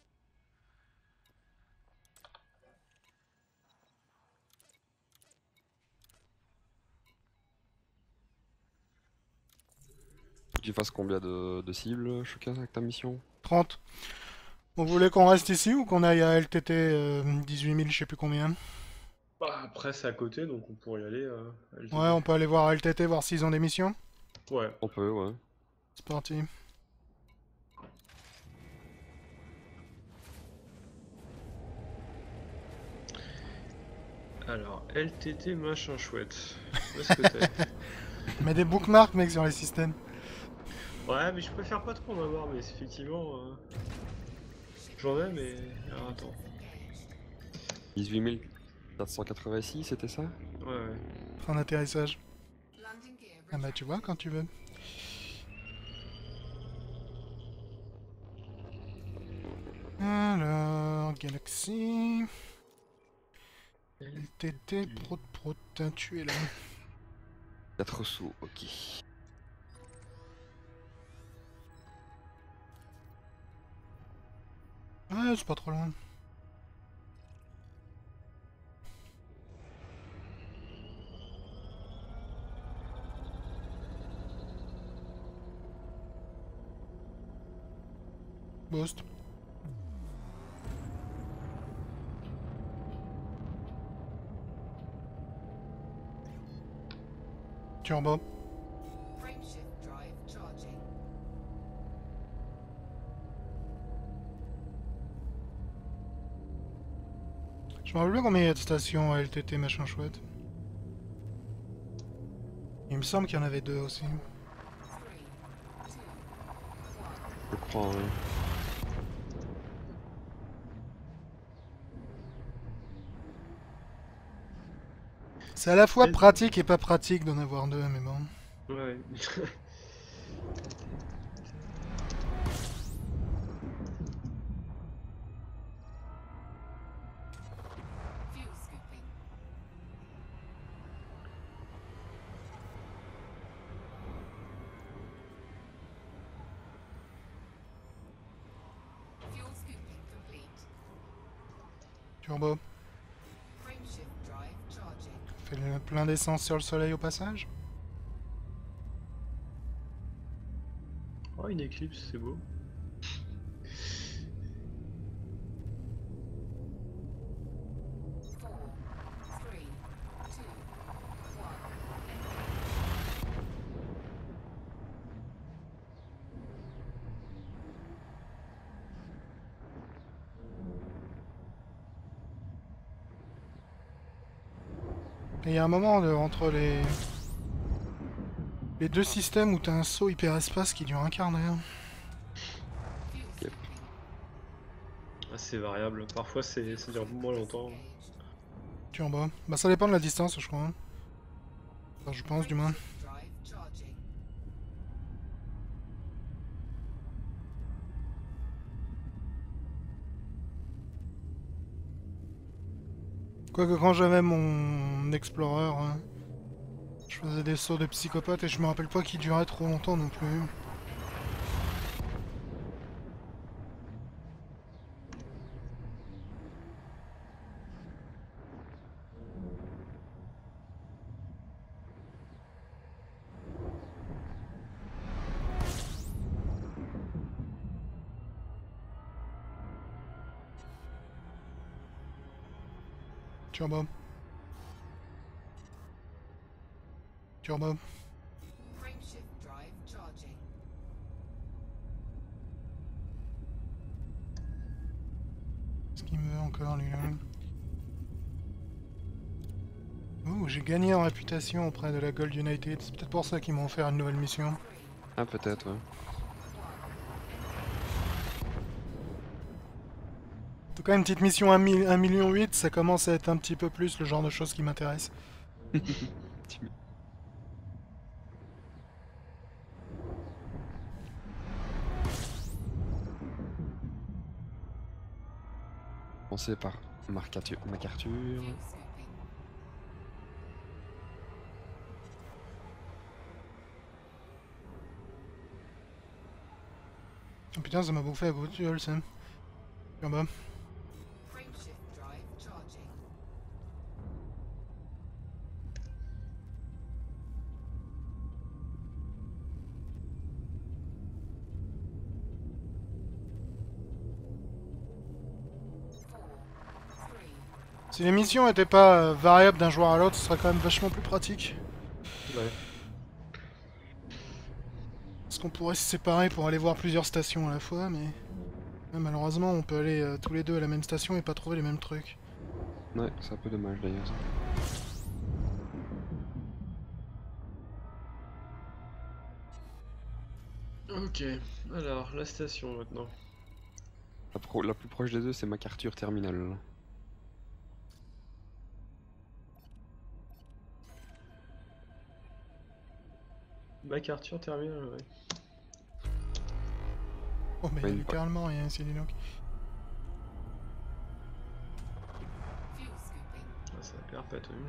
Faut que tu fasses combien de, de cibles, chacun, avec ta mission? trente. Vous voulez qu'on reste ici ou qu'on aille à L T T euh, dix-huit mille, je sais plus combien? Bah, après c'est à côté donc on pourrait y aller. Euh, à L T T. Ouais, on peut aller voir L T T, voir s'ils ont des missions. Ouais. On peut, ouais. C'est parti. Alors, L T T machin chouette. Où est-ce que t'es? Mets des bookmarks, mec, sur les systèmes. Ouais, mais je préfère pas trop en avoir, mais effectivement. Euh... J'en ai, mais. Alors, attends. dix-huit mille quatre cent quatre-vingt-six, c'était ça? Ouais, ouais. Fin d'atterrissage. Landing gear Ah bah tu vois, quand tu veux. Alors, Galaxy... L T T, prot prot, tu es là. quatre sous, ok. Ouais, c'est pas trop loin. Boost. Turbo. frameshift drive charging. Je me rappelle plus combien il y a de stations à L T T machin chouette. Il me semble qu'il y en avait deux aussi. Three, two, one. Je prends, ouais. C'est à la fois Et- pratique et pas pratique d'en avoir deux, mais bon. Ouais. Fuel scooping. Fuel scooping complete. Turbo. Frameshift drive charging. Fais le plein d'essence sur le soleil au passage. Oh, une éclipse, c'est beau. Four, three, two, one. Et il y a un moment de, entre les... les deux systèmes où t'as un saut hyperespace qui dure un quart d'heure. Fuel Yep. scooping. Ah, c'est variable. Parfois, c'est ça dure moins longtemps. Engaged. Turbo. Bah ça dépend de la distance, je crois. Enfin, je pense du moins. Frameshift drive charging. Quoique quand j'avais mon Explorer, hein, je faisais des sauts de psychopathe et je me rappelle pas qu'ils duraient trop longtemps non plus. Turbo. Turbo. Frameshift drive charging. Qu'est-ce qu'il me veut encore lui là? Ouh, j'ai gagné en réputation auprès de la Gold United. C'est peut-être pour ça qu'ils m'ont offert une nouvelle mission. Ah, peut-être, ouais. En tout cas, une petite mission un million huit, ça commence à être un petit peu plus le genre de choses qui m'intéresse. Commencer par Marcatu- MacArthur. Fuel scooping. Oh putain, ça m'a bouffé à gauche, tu ça. En bas. Frameshift drive charging. Four, three, Si les missions étaient pas euh, variables d'un joueur à l'autre, ce serait quand même vachement plus pratique. Ouais. Parce qu'on pourrait se séparer pour aller voir plusieurs stations à la fois, mais... Ouais, malheureusement, on peut aller euh, tous les deux à la même station et pas trouver les mêmes trucs. Ouais, c'est un peu dommage d'ailleurs. ça. Ok, alors la station maintenant. La, pro- la plus proche des deux, c'est MacArthur Terminal. là. MacArthur Terminal, ouais. Oh, mais il y a Ouais, une- littéralement rien ici, dis donc. fuel scooping. Ah, ça a l'air pas tout.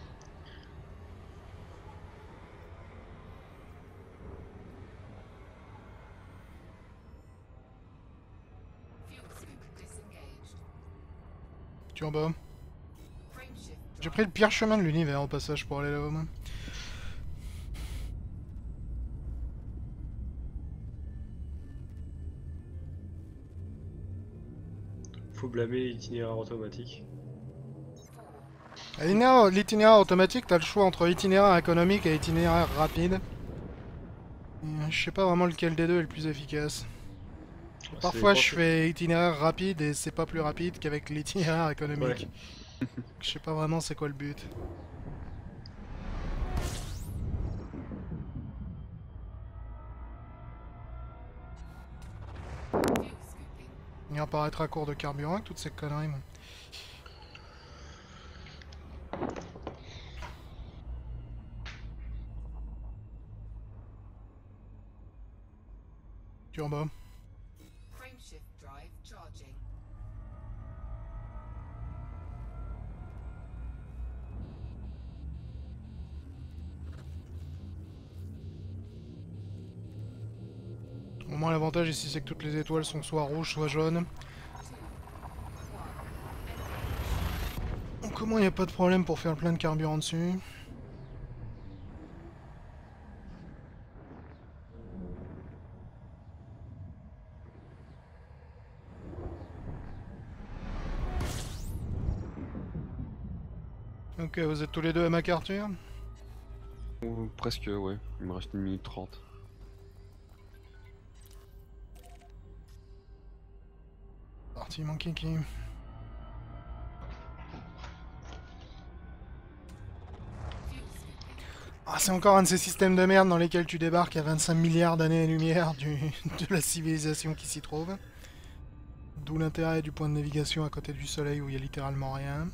Fuel scoop disengaged. Tu es en bas. Frameshift J'ai drive. pris le pire chemin de l'univers au passage pour aller là-haut, moi. Faut blâmer l'itinéraire automatique. À l'itinéraire- L'itinéraire automatique, t'as le choix entre itinéraire économique et itinéraire rapide. Et, euh, je sais pas vraiment lequel des deux est le plus efficace. Ah, Parfois c'est- je fais itinéraire rapide et c'est pas plus rapide qu'avec l'itinéraire économique. Ouais. Je sais pas vraiment c'est quoi le but. Fuel scooping. Il apparaîtra à court de carburant avec toutes ces conneries. moi. Tu es en bas. Frameshift drive charging. Au moins l'avantage ici c'est que toutes les étoiles sont soit rouges soit jaunes. Donc au moins il n'y a pas de problème pour faire le plein de carburant dessus. Ok, vous êtes tous les deux à MacArthur. Ou presque, ouais. Il me reste une minute trente. Parti mon kiki. Fuel scooping. Ah, c'est encore un de ces systèmes de merde dans lesquels tu débarques à vingt-cinq milliards d'années-lumière du... de la civilisation qui s'y trouve. D'où l'intérêt du point de navigation à côté du soleil où il y a littéralement rien.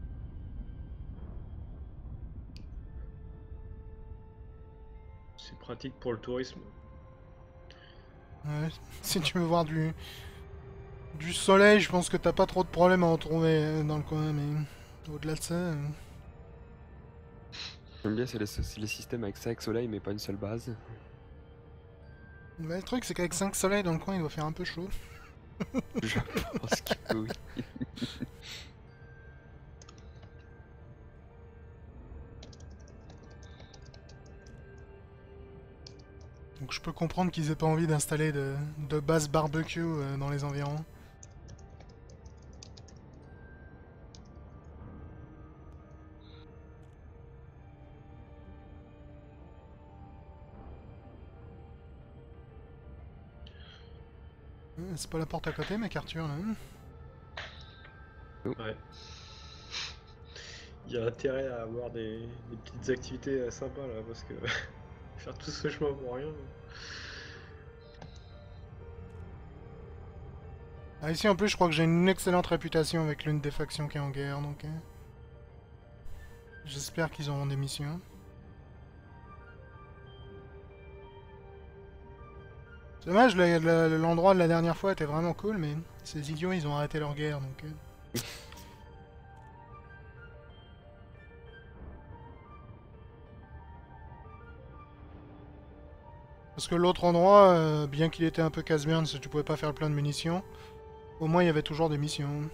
C'est pratique pour le tourisme. Ouais, si tu veux voir du... du soleil, je pense que t'as pas trop de problèmes à en trouver euh, dans le coin, mais au-delà de ça... euh, J'aime bien, c'est les, c'est les systèmes avec cinq soleils mais pas une seule base. bah, le truc c'est qu'avec cinq soleils dans le coin il doit faire un peu chaud. Je pense que oui. Donc je peux comprendre qu'ils aient pas envie d'installer de, de base barbecue euh, dans les environs. Euh, C'est pas la porte à côté, MacArthur, là. hein. Ouais. Il y a intérêt à avoir des, des petites activités euh, sympas là, parce que faire tout ce chemin pour rien. Ah, ici en plus, je crois que j'ai une excellente réputation avec l'une des factions qui est en guerre, donc... hein. J'espère qu'ils auront des missions. C'est dommage, le- le- l'endroit de la dernière fois était vraiment cool, mais ces idiots, ils ont arrêté leur guerre, donc... euh, Parce que l'autre endroit, euh, bien qu'il était un peu casse-merde, si tu pouvais pas faire le plein de munitions, au moins il y avait toujours des missions.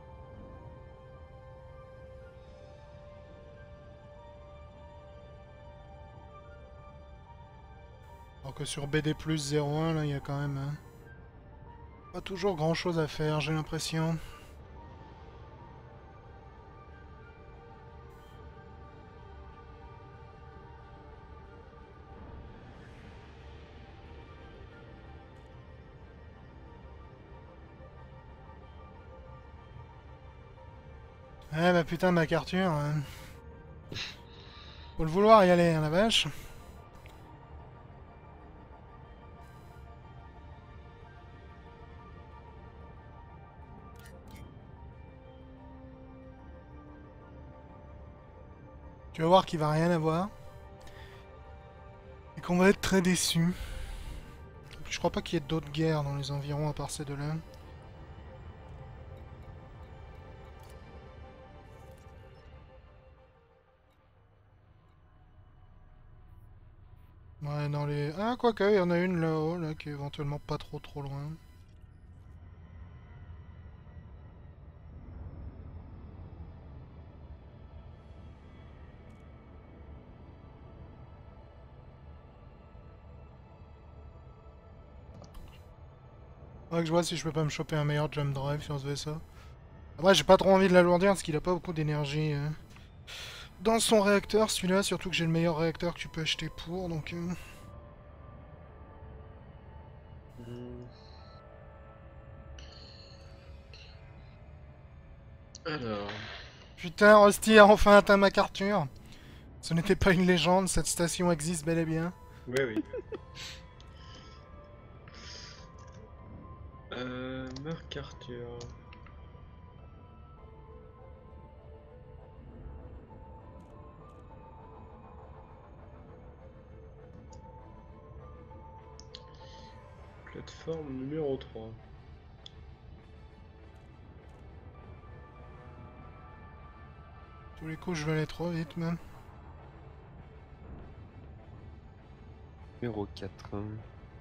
Alors que sur B D plus zéro un, là, il y a quand même hein, pas toujours grand chose à faire, j'ai l'impression. Eh bah putain, MacArthur. Hein. Faut le vouloir y aller, hein, la vache. Tu vas voir qu'il va rien avoir. Et qu'on va être très déçus. Je crois pas qu'il y ait d'autres guerres dans les environs à part ces deux-là. Ouais, dans les... Ah, quoique, il y en a une là-haut, là, qui est éventuellement pas trop trop loin. Faudrait que je vois si je peux pas me choper un meilleur jump drive sur ce vaisseau. Après, j'ai pas trop envie de l'alourdir parce qu'il a pas beaucoup d'énergie euh, dans son réacteur, celui-là, surtout que j'ai le meilleur réacteur que tu peux acheter pour, donc... euh, Hmm. Alors. Putain, Rusty a enfin atteint MacArthur. Ce n'était pas une légende, cette station existe bel et bien. Ouais, oui. euh, Marc Arthur. Plateforme numéro trois. Tous les coups, je vais aller trop vite, même. Numéro quatre. Hein.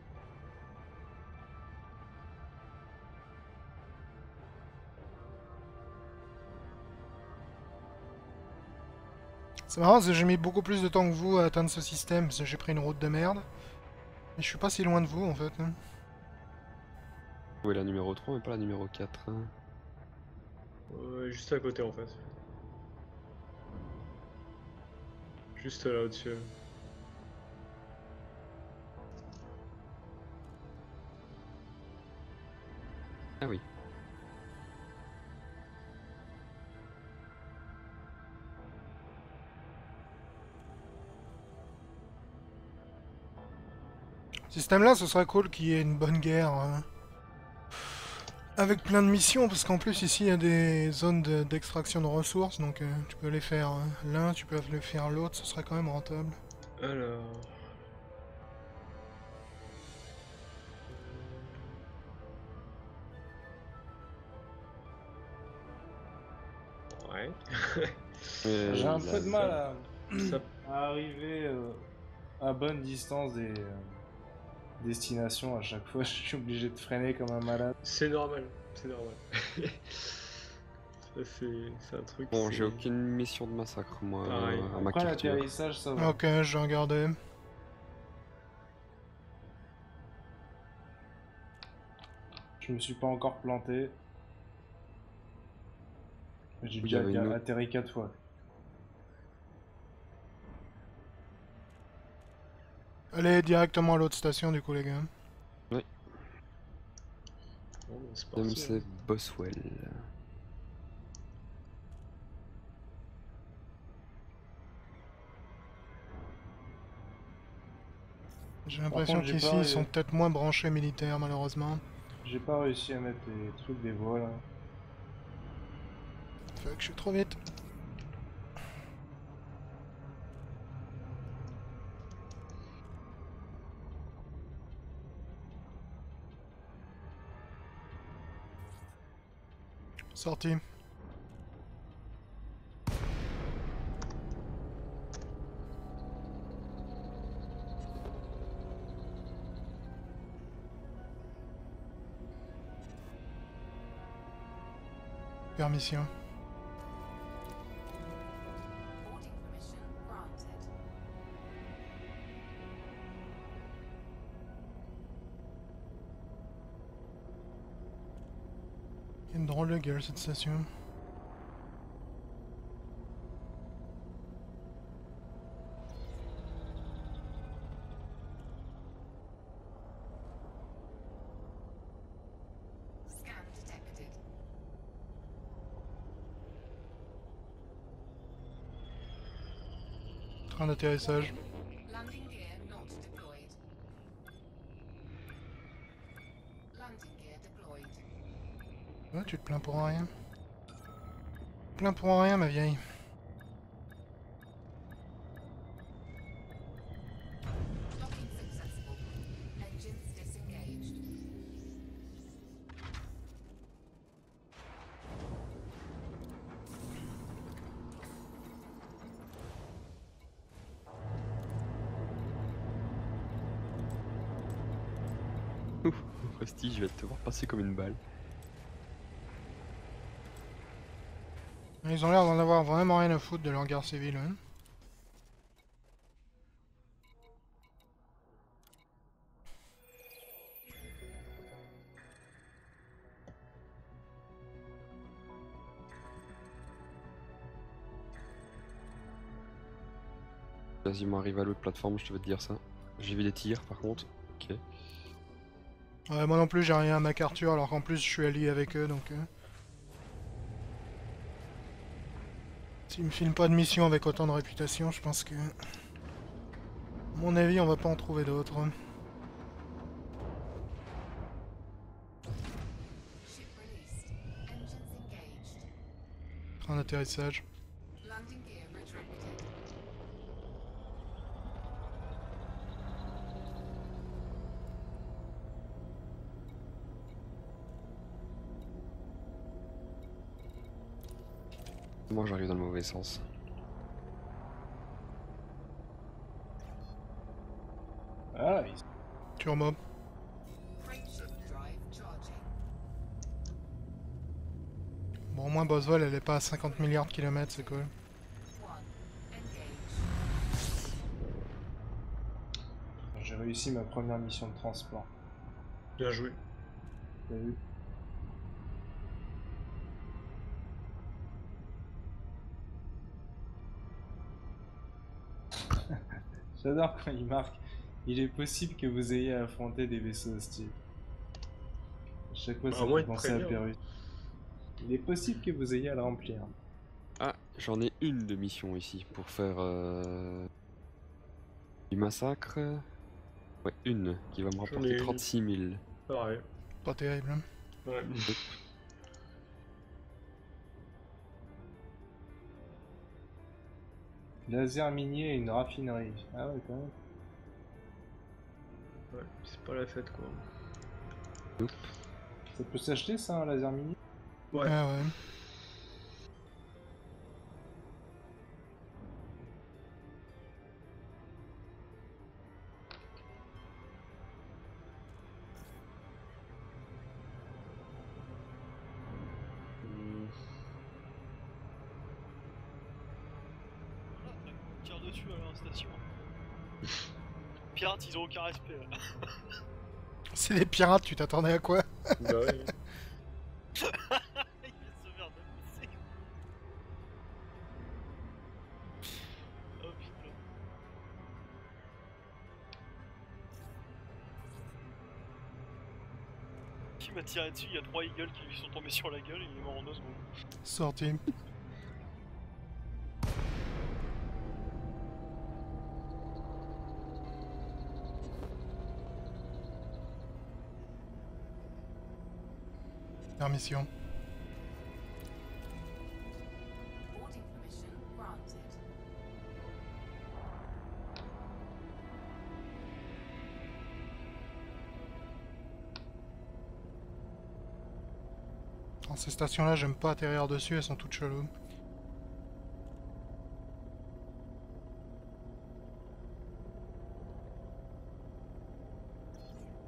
C'est marrant parce que j'ai mis beaucoup plus de temps que vous à atteindre ce système, parce que j'ai pris une route de merde. Mais je suis pas si loin de vous, en fait. Hein. Oui, la numéro trois, mais pas la numéro quatre. Hein. Ouais, juste à côté en fait. Juste là au-dessus. Ah oui. Ce système-là, ce serait cool qu'il y ait une bonne guerre. hein. Avec plein de missions, parce qu'en plus ici il y a des zones de- d'extraction de, ressources, donc euh, tu peux les faire euh, l'un, tu peux les faire l'autre, ce serait quand même rentable. Alors. Ouais. Et J'ai un il peu a- de mal à, Ça... à arriver euh, à bonne distance des euh, destinations à chaque fois. Je suis obligé de freiner comme un malade. C'est normal. C'est normal. Ça c'est c'est un truc. Bon, c'est- j'ai aucune mission de massacre, moi, Pareil. à Après MacArthur. l'atterrissage, ça va. Ok, je vais regarder. Je me suis pas encore planté. J'ai Oui, il y déjà avait une autre- atterri quatre fois. Allez directement à l'autre station du coup les gars. Bon, bah, c'est Deuxième, parti. c'est hein. Boswell. J'ai l'impression contre, j'ai qu'ici pas- ils sont peut-être moins branchés militaires malheureusement. J'ai pas réussi à mettre les trucs des voies là. Fait que je suis trop vite. Sorti. Permission. Boarding permission granted. Il y a une drôle de gueule cette station. Scan detected. Train d'atterrissage. Landing gear not deployed. Landing gear deployed. Ouais, tu te plains pour rien. Plains pour rien, ma vieille. Docking successful. Engines disengaged. Rusty, je vais te voir passer comme une balle. Ils ont l'air d'en avoir vraiment rien à foutre de leur guerre civile. Hein. Quasiment arrivé à l'autre plateforme, je te vais te dire ça. J'ai vu des tirs par contre. Ok. Ouais, moi non plus, j'ai rien à MacArthur, alors qu'en plus je suis allié avec eux, donc... Euh... S'ils me filment pas de mission avec autant de réputation, je pense que... À mon avis, on va pas en trouver d'autres. Ship released. Engines engaged. Train d'atterrissage. Landing gear retracted. Moi j'arrive dans le mauvais sens. Ah, ils- Turbo. Frameshift drive charging. Bon, au moins Boswell, elle est pas à cinquante milliards de kilomètres, c'est cool. One. Engage. j'ai réussi ma première mission de transport. Bien joué. T'as vu? J'adore quand il marque. Il est possible que vous ayez à affronter des vaisseaux hostiles. À chaque fois, Bah, ça moi, me il fait te penser à prévient. Pérus. Il est possible que vous ayez à le remplir. Ah, j'en ai une de mission ici pour faire euh... du massacre. Ouais, une qui va me J'en ai rapporter une. trente-six mille. Pareil. Pas terrible. Hein. Ouais. Laser minier et une raffinerie. Ah ouais, quand même. Ouais, c'est pas la fête quoi. Ça peut s'acheter ça, un laser minier? Ouais. Ouais, ouais. Hmm. Voilà, on tire dessus à la station. Pirates, ils ont aucun respect là. C'est des pirates, tu t'attendais à quoi? Bah ouais. Il va se faire défoncer. Oh putain. Qui m'a tiré dessus? Il y a trois eagles qui lui sont tombés sur la gueule et il est mort en deux secondes. Sorti. Permission. Boarding permission granted. Dans ces stations-là, j'aime pas atterrir dessus, elles sont toutes cheloues.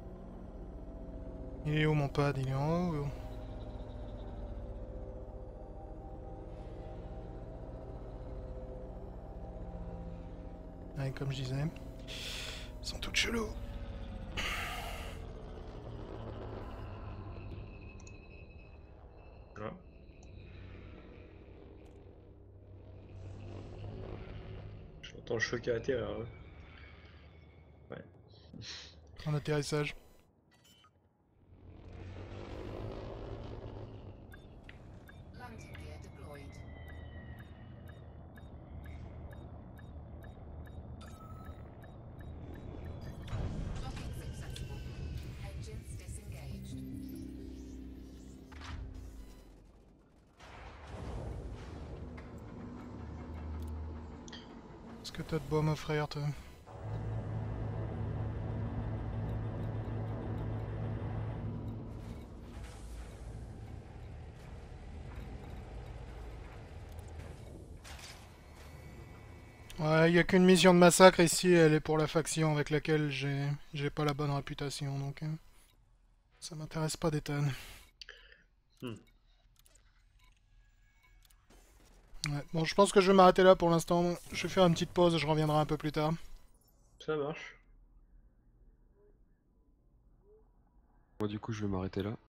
Il est où mon pad? Il est en haut ou... Ouais, comme je disais. Ils sont toutes chelous. Voilà. J'entends le choc à atterrir. Hein. Ouais. En atterrissage. Landing gear deployed. Docking successful. Engines disengaged. Qu'est-ce que t'as de beau à m'offrir, toi? Ouais, il y a qu'une mission de massacre ici, elle est pour la faction avec laquelle j'ai j'ai pas la bonne réputation, donc euh, ça m'intéresse pas des tonnes. Hmm. Ouais, bon, je pense que je vais m'arrêter là pour l'instant. Je vais faire une petite pause, je reviendrai un peu plus tard. Ça marche. Moi du coup je vais m'arrêter là.